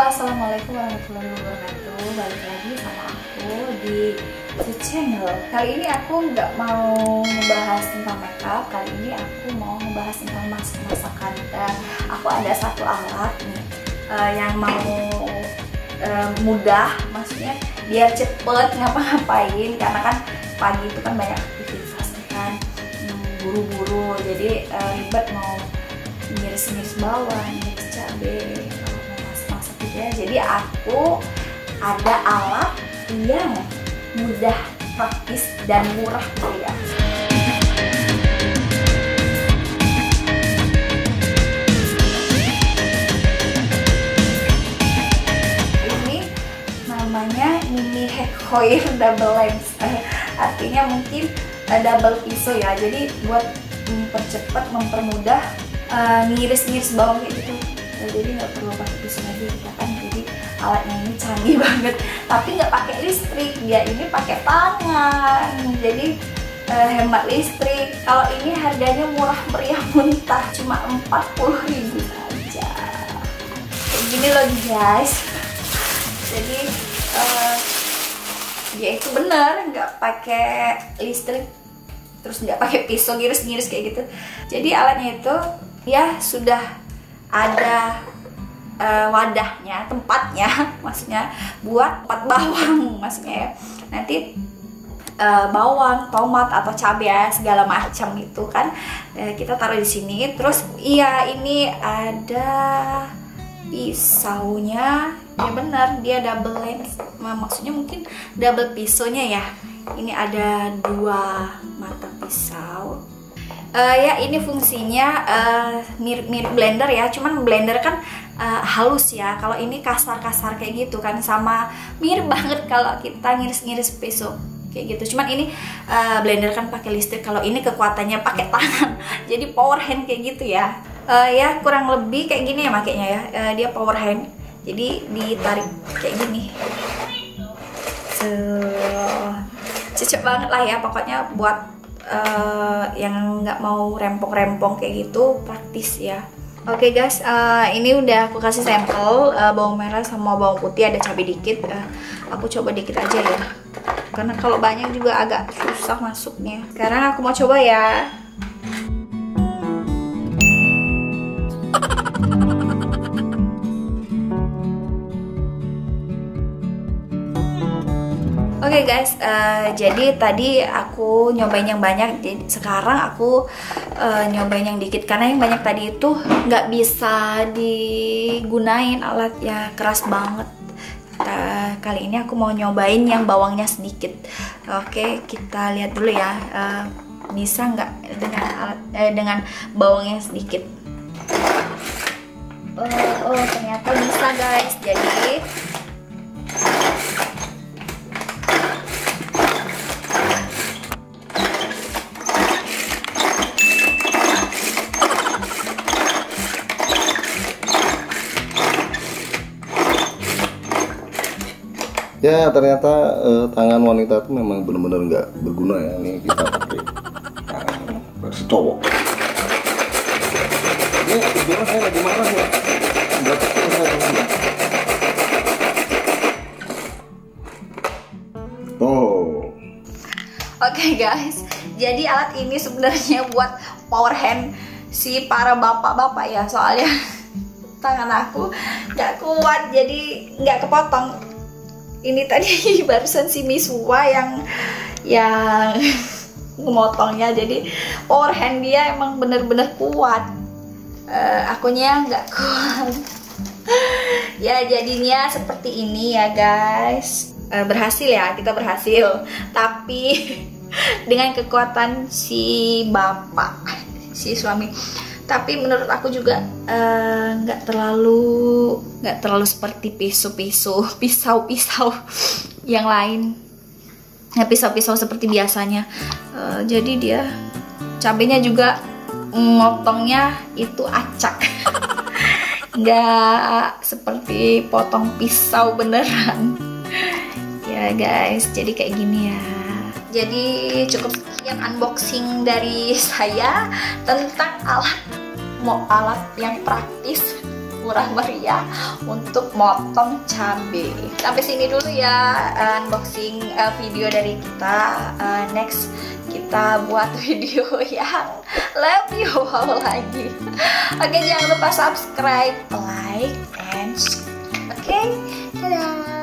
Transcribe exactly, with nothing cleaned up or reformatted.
Assalamualaikum warahmatullahi wabarakatuh. Balik lagi sama aku di The Channel. Kali ini aku nggak mau membahas tentang makeup. Kali ini aku mau membahas tentang masak-masakan. Dan aku ada satu alat nih uh, yang mau uh, mudah, maksudnya biar cepet ngapa-ngapain. Karena kan pagi itu kan banyak aktivitas kan, buru-buru. Jadi uh, ribet mau ngiris-ngiris bawang, ngiris cabai. Jadi aku ada alat yang mudah, praktis, dan murah gitu ya. Ini namanya mini hair coil double lens. Artinya mungkin double pisau ya. Jadi buat mempercepat, mempermudah ngiris-ngiris bawang kayak gitu. Jadi nggak perlu pakai pisau lagi kita kan. Jadi alatnya ini canggih banget, tapi nggak pakai listrik, dia ini pakai tangan, jadi eh, hemat listrik. Kalau ini harganya murah meriah muntah, cuma empat puluh ribu saja. Kayak gini loh guys. Jadi eh, dia itu bener nggak pakai listrik, terus nggak pakai pisau ngiris-ngiris kayak gitu. Jadi alatnya itu ya sudah ada uh, wadahnya, tempatnya, maksudnya buat empat bawang, maksudnya ya. Nanti uh, bawang, tomat atau cabai ya, segala macam gitu kan, uh, kita taruh di sini. Terus iya ini ada pisaunya, ya benar dia double lens, maksudnya mungkin double pisaunya ya. Ini ada dua mata pisau. Uh, ya ini fungsinya mirip-mirip uh, blender ya, cuman blender kan uh, halus ya, kalau ini kasar-kasar kayak gitu kan, sama mirip banget kalau kita ngiris-ngiris pisau kayak gitu. Cuman ini uh, blender kan pakai listrik, kalau ini kekuatannya pakai tangan, jadi power hand kayak gitu ya. Uh, ya kurang lebih kayak gini ya makanya ya, uh, dia power hand, jadi ditarik kayak gini. So, cocok banget lah ya pokoknya buat Uh, yang nggak mau rempong-rempong kayak gitu, praktis ya. Oke okay guys, uh, ini udah aku kasih sampel uh, bawang merah sama bawang putih, ada cabai dikit. Uh, aku coba dikit aja ya, karena kalau banyak juga agak susah masuknya. Sekarang aku mau coba ya. Oke okay guys, uh, jadi tadi aku nyobain yang banyak, jadi sekarang aku uh, nyobain yang dikit, karena yang banyak tadi itu nggak bisa digunain alatnya, keras banget. Nah, kali ini aku mau nyobain yang bawangnya sedikit. Oke, kita lihat dulu ya, uh, bisa nggak dengan alat eh, dengan bawangnya sedikit. Oh, oh ternyata bisa guys. Jadi ya ternyata eh, tangan wanita itu memang benar-benar nggak berguna ya. Ini kita pakai tangan versi cowok. Ini kebetulan saya lagi marah ya. Berarti saya lagi. Oh. Oke okay guys, jadi alat ini sebenarnya buat power hand si para bapak-bapak ya. Soalnya tangan aku nggak kuat, jadi nggak kepotong. Ini tadi barusan si Miswa yang yang ngemotongnya, jadi power hand dia emang bener-bener kuat. Uh, akunya nggak kuat. Ya jadinya seperti ini ya guys. Uh, berhasil ya, kita berhasil. Tapi dengan kekuatan si bapak, si suami. Tapi menurut aku juga nggak uh, terlalu nggak terlalu seperti pisau-pisau pisau-pisau yang lain ya, pisau-pisau seperti biasanya. Uh, jadi dia cabenya juga ngotongnya itu acak. Nggak seperti potong pisau beneran ya guys. Jadi kayak gini ya. Jadi cukup sekian unboxing dari saya tentang alat mau alat yang praktis, murah meriah untuk motong cabai. Sampai sini dulu ya unboxing uh, video dari kita. Uh, next kita buat video yang lebih wow lagi. Oke, jangan lupa subscribe, like, and oke, dadah.